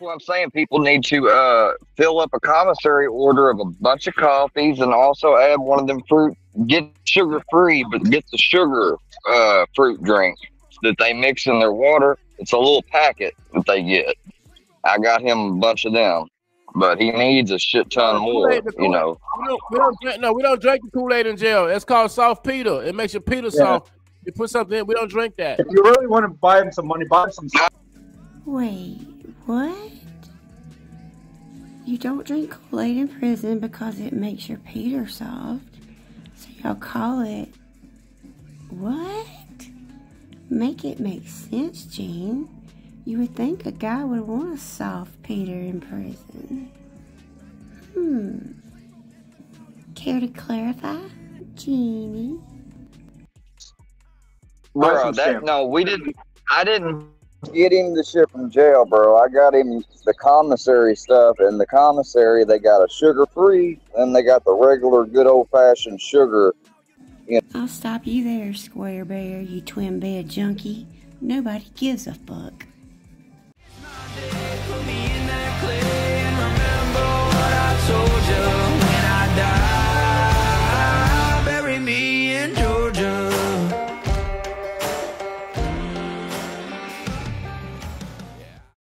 what I'm saying. People need to fill up a commissary order of a bunch of coffees and also add one of them fruit. Get sugar free, but get the sugar fruit drink that they mix in their water. It's a little packet that they get. I got him a bunch of them, but he needs a shit ton more. You know, we don't drink the Kool-Aid in jail. It's called soft Peter. It makes your Peter soft. You put something in. We don't drink that. If you really want to buy him some money, buy him some. Wait, what? You don't drink Kool-Aid in prison because it makes your Peter soft. So y'all call it what? Make it make sense, Gene. You would think a guy would want a soft Peter in prison. Care to clarify, Genie? bro. We didn't. I didn't get him the shit from jail, bro. I got him the commissary stuff, and the commissary they got a sugar free, and they got the regular good old fashioned sugar. I'll stop you there, Square Bear, you twin bed junkie. Nobody gives a fuck.